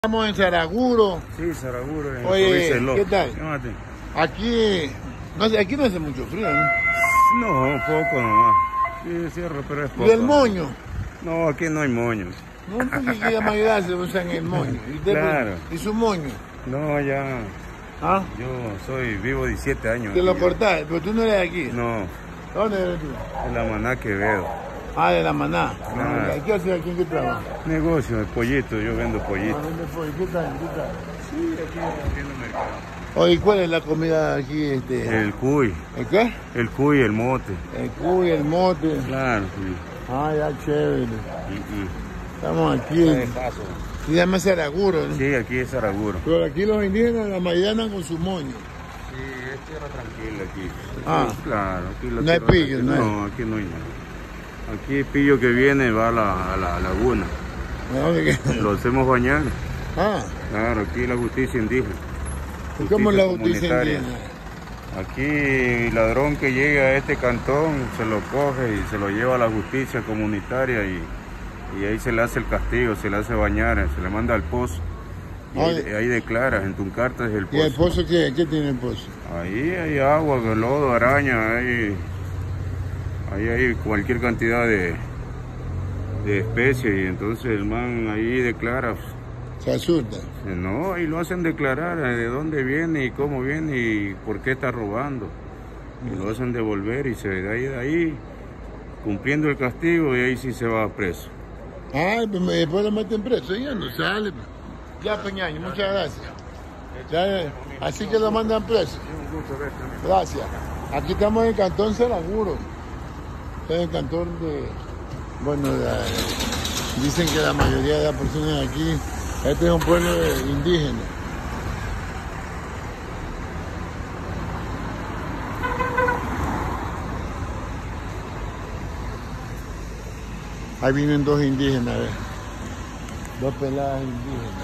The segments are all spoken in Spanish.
Estamos en Saraguro. Sí, Saraguro. En Oye, ¿qué tal? Llámate. Aquí no hace mucho frío, ¿no? No, poco nomás. Sí, cierro, pero es poco. ¿Y el moño? No, aquí no hay moño. No, porque aquí la mayoría se usan el moño. ¿Y usted, Claro. ¿Y su moño? No, ya. ¿Ah? Yo vivo 17 años. ¿Te lo aquí. cortaste? Pero tú no eres de aquí. No, ¿Dónde eres tú? en la Maná Quevedo. Ah, de la Maná. Claro. ¿Qué haces aquí? ¿En qué trabajas? Negocio de pollito, yo vendo pollito. ¿Dónde fue? ¿Qué tal? Sí, aquí haciendo mercado. Oye, ¿cuál es la comida aquí? El cuy, ¿El qué? el cuy, el mote. El cuy, el mote. Claro, sí. Ah, ya, chévere. Y Estamos aquí. de paso. Se llama Saraguro, ¿no? Sí, aquí es Saraguro. Pero aquí los indígenas, la mayoría andan con su moño. Sí, es tierra tranquila aquí. Ah. Sí, claro, aquí la No hay tierra pillo, tranquila. no hay. No, aquí no hay nada. Aquí pillo que viene va a la laguna. ¿A dónde queda? Lo hacemos bañar. Ah, Claro, aquí la justicia indígena. ¿y cómo es la justicia comunitaria. indígena? Aquí el ladrón que llega a este cantón se lo coge y se lo lleva a la justicia comunitaria y ahí se le hace el castigo, se le hace bañar, se le manda al pozo. Y ahí declaras, en tu carta es el pozo. ¿Y el pozo qué? ¿Qué tiene el pozo? Ahí hay agua, lodo, araña, ahí hay cualquier cantidad de especies y entonces el man ahí declara. Se asusta. No, y lo hacen declarar de dónde viene y cómo viene y por qué está robando. Y lo hacen devolver y se de ahí cumpliendo el castigo y ahí sí se va preso. Ay, pues después lo meten preso, ya no sale. Ya, Peñaño, muchas gracias. Ya, así que lo mandan preso. Gracias. Aquí estamos en el cantón Saraguro. Este es el cantón de... Bueno, dicen que la mayoría de las personas aquí... Este es un pueblo indígena. Ahí vienen dos indígenas, ¿ves? Dos peladas indígenas.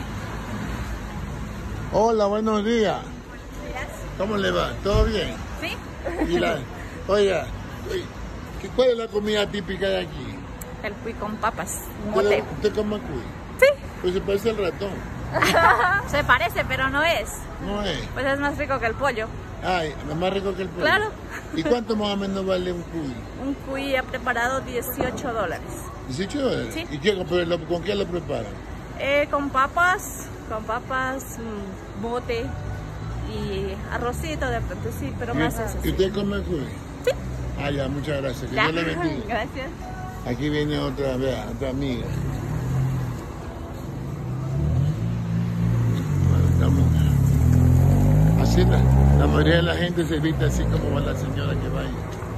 Hola, buenos días. ¿Cómo le va? ¿Todo bien? Sí. Oiga, ¿cuál es la comida típica de aquí? El cuy con papas, mote. ¿Usted come cuy? Sí. Pues se parece al ratón. Se parece, pero no es. No es. Pues es más rico que el pollo. Ay, es más rico que el pollo. Claro. ¿Y cuánto más o menos vale un cuy? Un cuy ha preparado $18. $18. Sí. ¿Y con qué lo preparan? Con papas, mote y arrocito de pronto, sí, pero más eso. ¿Y usted come cuy? Sí. Ah, ya, muchas gracias. Que Ya. Dios le bendiga. Gracias. Aquí viene otra, vea, otra amiga. Bueno, estamos... Así la mayoría de la gente se viste así como va la señora que va ahí.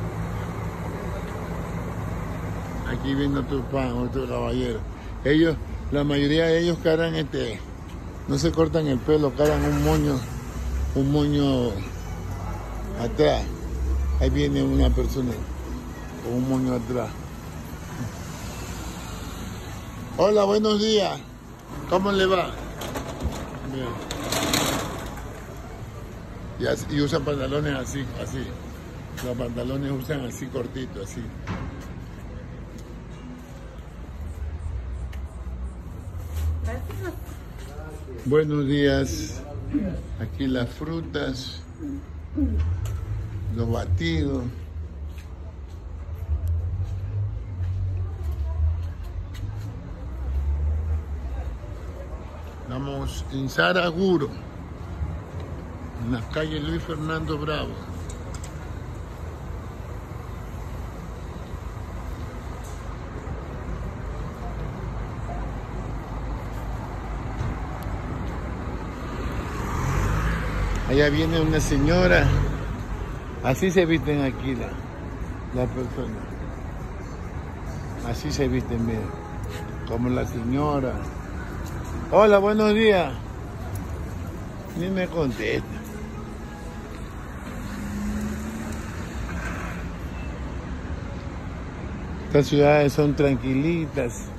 Aquí viene otro otro caballero. Ellos, la mayoría de ellos cargan no se cortan el pelo, cargan un moño atrás. Ahí viene una persona con un moño atrás. Hola, buenos días. ¿Cómo le va? Bien. Y usan pantalones así. Los pantalones usan así cortitos, así. Buenos días. Aquí las frutas, los batidos. Estamos en Saraguro, en la calle Luis Fernando Bravo. Allá viene una señora. Así se visten aquí las personas. Así se visten, miren. Como la señora. Hola, buenos días. Ni me contesta. Estas ciudades son tranquilitas.